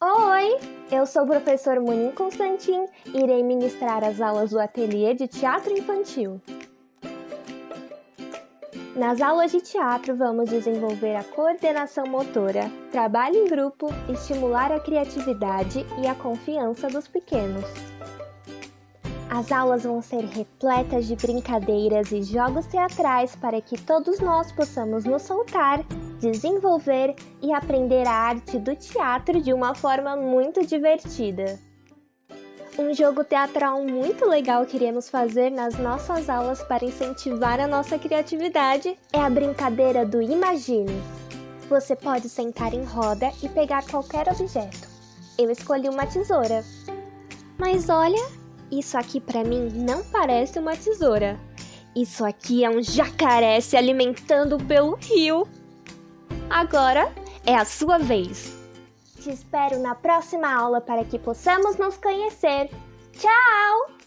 Oi, eu sou o professor Monin Constantin e irei ministrar as aulas do Ateliê de Teatro Infantil. Nas aulas de teatro, vamos desenvolver a coordenação motora, trabalho em grupo, estimular a criatividade e a confiança dos pequenos. As aulas vão ser repletas de brincadeiras e jogos teatrais para que todos nós possamos nos soltar, desenvolver e aprender a arte do teatro de uma forma muito divertida. Um jogo teatral muito legal que iremos fazer nas nossas aulas para incentivar a nossa criatividade é a brincadeira do Imagine. Você pode sentar em roda e pegar qualquer objeto. Eu escolhi uma tesoura. Mas olha, isso aqui para mim não parece uma tesoura. Isso aqui é um jacaré se alimentando pelo rio. Agora é a sua vez. Te espero na próxima aula para que possamos nos conhecer. Tchau!